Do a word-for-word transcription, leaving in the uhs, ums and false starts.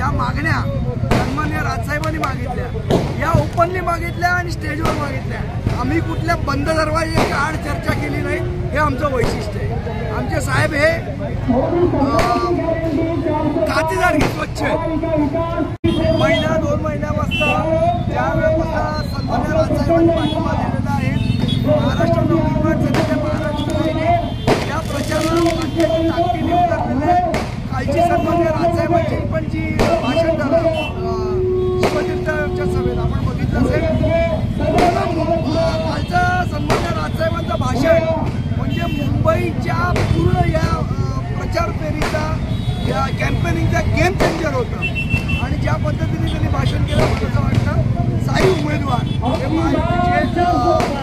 ज्या मागण्या सन्माननीय राजसाहेबांनी मागितल्या, या ओपनली मागितल्या आणि स्टेजवर मागितल्या. आम्ही कुठल्या बंद दरवाजाच्या आड चर्चा केली नाही, हे आमचं वैशिष्ट्य आहे. आमचे साहेब हे कातेदारकी स्वच्छ आहे. महिना दोन महिन्यापासून ज्या वेळेपासून सन्माननीय राजसाहेबांनी पाठिंबा दिलेला आहे, महाराष्ट्र नवनिर्माण सेनेच्या महाराष्ट्राने त्या प्रचाराला ताकदीने उतरलेले आहे. कालची सन्माननीय राजसाहेबांची पण जी भाषण झालं शिवतीर्थच्या सभेत आपण बघितलं असेल, कालचं सन्माननीय राजसाहेबांचं भाषण म्हणजे मुंबईच्या पूर्ण या प्रचार फेरीचा या कॅम्पेनिंगचा गेम चेंजर होतं. आणि ज्या पद्धतीने त्यांनी भाषण केलं मला असं वाटतं साई उमेदवार हे महायुतीचे